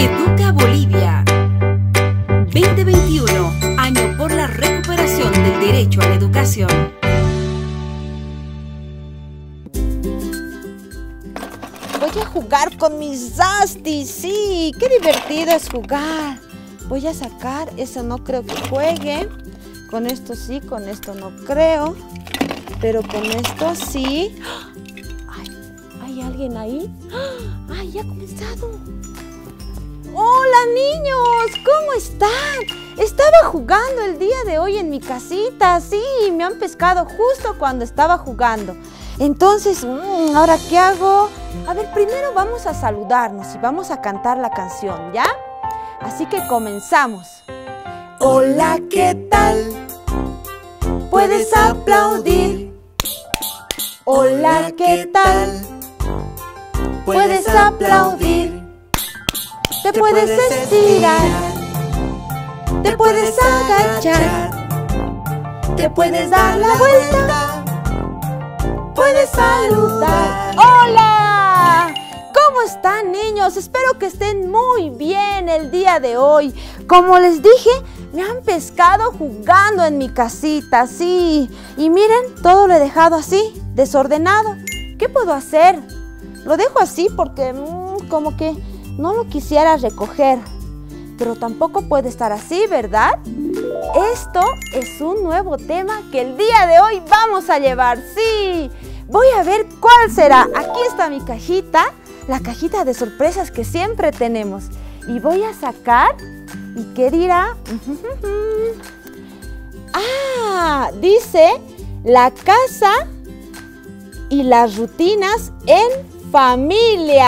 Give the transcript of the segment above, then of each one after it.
Educa Bolivia 2021, año por la recuperación del derecho a la educación. Voy a jugar con mis Zasti, sí, qué divertido es jugar. Voy a sacar, eso no creo que juegue. Con esto sí, con esto no creo. Pero con esto sí. Ay, ¿hay alguien ahí? ¡Ay, ya ha comenzado! ¡Hola, niños! ¿Cómo están? Estaba jugando el día de hoy en mi casita, sí, me han pescado justo cuando estaba jugando. Entonces, ¿ahora qué hago? A ver, primero vamos a saludarnos y vamos a cantar la canción, ¿ya? Así que comenzamos. Hola, ¿qué tal? Puedes aplaudir. Hola, ¿qué tal? Puedes aplaudir. Te puedes estirar. Te puedes agachar. Te puedes dar la vuelta. Puedes saludar. ¡Hola! ¿Cómo están, niños? Espero que estén muy bien el día de hoy. Como les dije, me han pescado jugando en mi casita, sí. Y miren, todo lo he dejado así, desordenado. ¿Qué puedo hacer? Lo dejo así porque como que no lo quisiera recoger. Pero tampoco puede estar así, ¿verdad? Esto es un nuevo tema que el día de hoy vamos a llevar, sí. Voy a ver cuál será. Aquí está mi cajita, la cajita de sorpresas que siempre tenemos. Y voy a sacar, ¿y qué dirá? Ah, dice la casa y las rutinas en familia.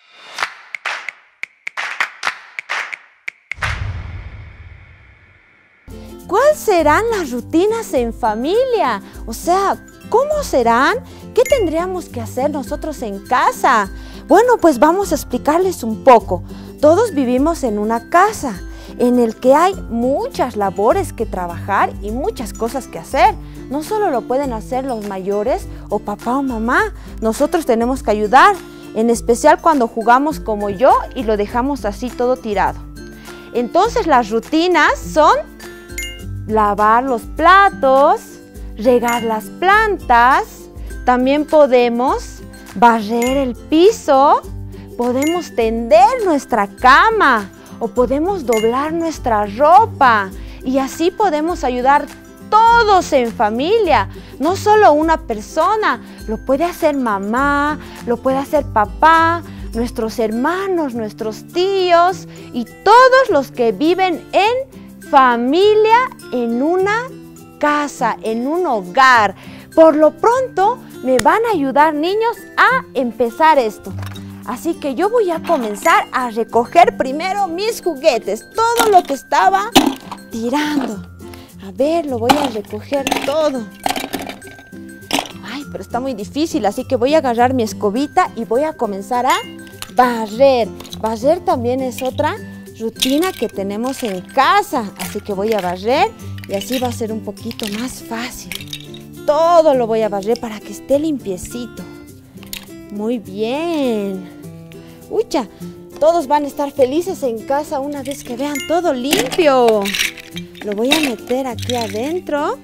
¿Cuáles serán las rutinas en familia? O sea, ¿cómo serán? ¿Qué tendríamos que hacer nosotros en casa? Bueno, pues vamos a explicarles un poco. Todos vivimos en una casa en el que hay muchas labores que trabajar y muchas cosas que hacer. No solo lo pueden hacer los mayores o papá o mamá. Nosotros tenemos que ayudar, en especial cuando jugamos como yo y lo dejamos así todo tirado. Entonces las rutinas son lavar los platos, regar las plantas, también podemos barrer el piso, podemos tender nuestra cama o podemos doblar nuestra ropa y así podemos ayudar todos en familia, no solo una persona, lo puede hacer mamá, lo puede hacer papá, nuestros hermanos, nuestros tíos y todos los que viven en familia, en una casa, en un hogar. Por lo pronto me van a ayudar, niños, a empezar esto. Así que yo voy a comenzar a recoger primero mis juguetes, todo lo que estaba tirando. A ver, lo voy a recoger todo. Ay, pero está muy difícil, así que voy a agarrar mi escobita y voy a comenzar a barrer. Barrer también es otra rutina que tenemos en casa, así que voy a barrer y así va a ser un poquito más fácil. Todo lo voy a barrer para que esté limpiecito. Muy bien. Ucha, todos van a estar felices en casa una vez que vean todo limpio. Lo voy a meter aquí adentro.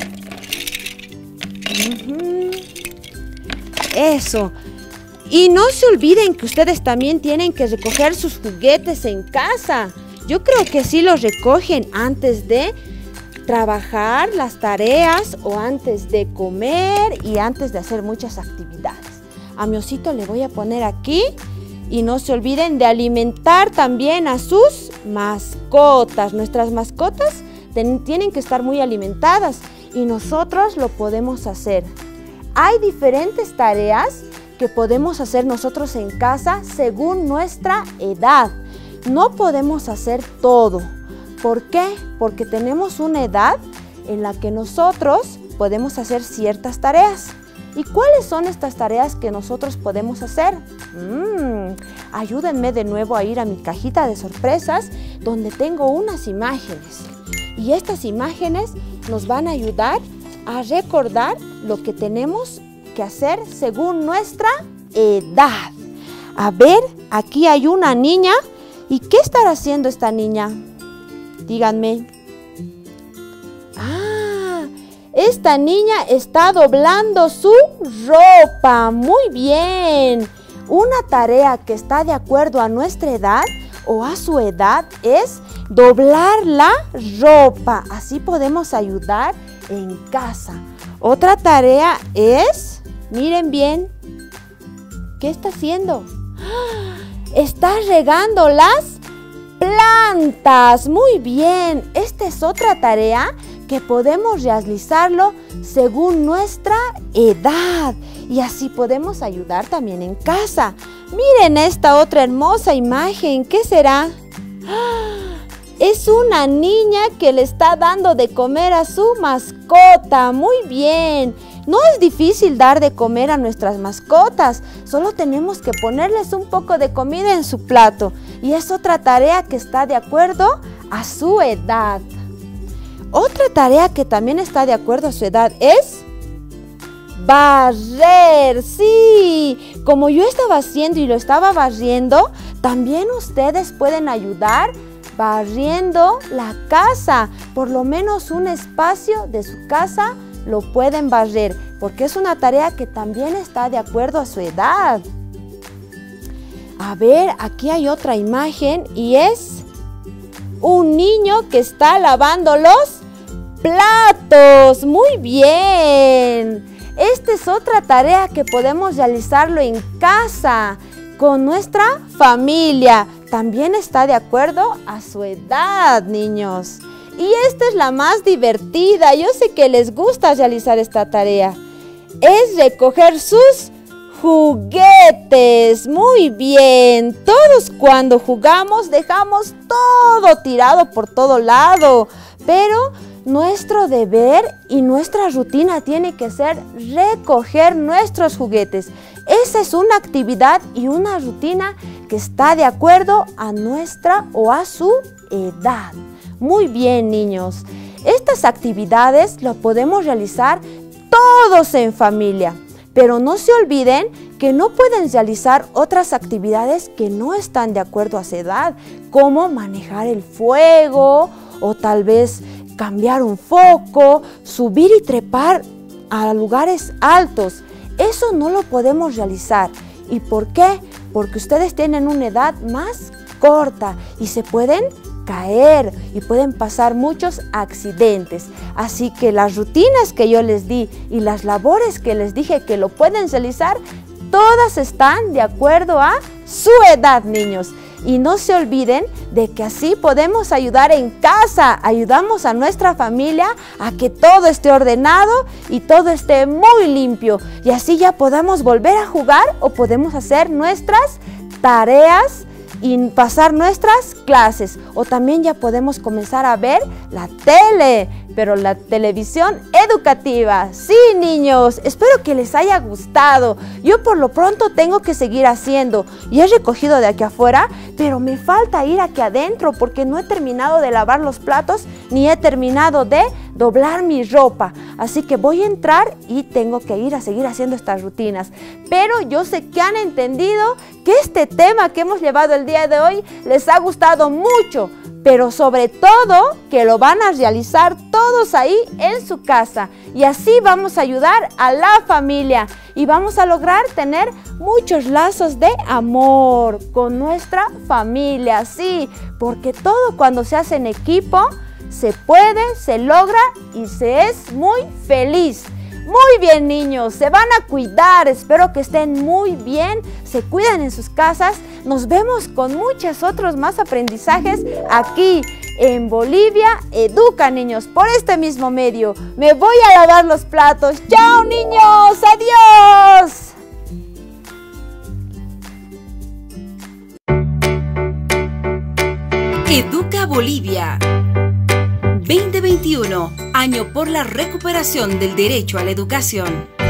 Eso. Y no se olviden que ustedes también tienen que recoger sus juguetes en casa. Yo creo que sí los recogen antes de trabajar las tareas o antes de comer y antes de hacer muchas actividades. A mi osito le voy a poner aquí y no se olviden de alimentar también a sus mascotas. Nuestras mascotas tienen que estar muy alimentadas y nosotros lo podemos hacer. Hay diferentes tareas que podemos hacer nosotros en casa según nuestra edad. No podemos hacer todo. ¿Por qué? Porque tenemos una edad en la que nosotros podemos hacer ciertas tareas. ¿Y cuáles son estas tareas que nosotros podemos hacer? Ayúdenme de nuevo a ir a mi cajita de sorpresas donde tengo unas imágenes. Y estas imágenes nos van a ayudar a recordar lo que tenemos que hacer según nuestra edad. A ver, aquí hay una niña ¿Y qué estará haciendo esta niña? Díganme. Ah, esta niña está doblando su ropa. Muy bien. Una tarea que está de acuerdo a nuestra edad o a su edad es doblar la ropa. Así podemos ayudar en casa. Otra tarea es, miren bien, ¿qué está haciendo? Está regando las plantas. Muy bien. Esta es otra tarea que podemos realizarlo según nuestra edad. Y así podemos ayudar también en casa. Miren esta otra hermosa imagen. ¿Qué será? Es una niña que le está dando de comer a su mascota. Muy bien. No es difícil dar de comer a nuestras mascotas. Solo tenemos que ponerles un poco de comida en su plato. Y es otra tarea que está de acuerdo a su edad. Otra tarea que también está de acuerdo a su edad es barrer. Sí, como yo estaba haciendo y lo estaba barriendo, también ustedes pueden ayudar barriendo la casa. Por lo menos un espacio de su casa lo pueden barrer, porque es una tarea que también está de acuerdo a su edad. A ver, aquí hay otra imagen y es un niño que está lavando los platos. Muy bien. Esta es otra tarea que podemos realizarlo en casa con nuestra familia. También está de acuerdo a su edad, niños. Y esta es la más divertida. Yo sé que les gusta realizar esta tarea. Es recoger sus juguetes. Muy bien. Todos cuando jugamos dejamos todo tirado por todo lado. Pero nuestro deber y nuestra rutina tiene que ser recoger nuestros juguetes. Esa es una actividad y una rutina que está de acuerdo a nuestra o a su edad. Muy bien, niños. Estas actividades las podemos realizar todos en familia. Pero no se olviden que no pueden realizar otras actividades que no están de acuerdo a su edad, como manejar el fuego o tal vez cambiar un foco, subir y trepar a lugares altos. Eso no lo podemos realizar. ¿Y por qué? Porque ustedes tienen una edad más corta y se pueden caer y pueden pasar muchos accidentes. Así que las rutinas que yo les di y las labores que les dije que lo pueden realizar, todas están de acuerdo a su edad, niños. Y no se olviden de que así podemos ayudar en casa, ayudamos a nuestra familia a que todo esté ordenado y todo esté muy limpio. Y así ya podamos volver a jugar o podemos hacer nuestras tareas y pasar nuestras clases. O también ya podemos comenzar a ver la tele, pero la televisión educativa. Sí, niños, espero que les haya gustado. Yo por lo pronto tengo que seguir haciendo. Y he recogido de aquí afuera, pero me falta ir aquí adentro porque no he terminado de lavar los platos ni he terminado de doblar mi ropa. Así que voy a entrar y tengo que ir a seguir haciendo estas rutinas. Pero yo sé que han entendido que este tema que hemos llevado el día de hoy les ha gustado mucho. Pero sobre todo que lo van a realizar todos ahí en su casa. Y así vamos a ayudar a la familia y vamos a lograr tener muchos lazos de amor con nuestra familia. Sí, porque todo cuando se hace en equipo se puede, se logra y se es muy feliz. Muy bien, niños, se van a cuidar, espero que estén muy bien, se cuiden en sus casas. Nos vemos con muchos otros más aprendizajes aquí en Bolivia Educa, niños, por este mismo medio. Me voy a lavar los platos. ¡Chao, niños! ¡Adiós! Educa Bolivia 2021, año por la recuperación del derecho a la educación.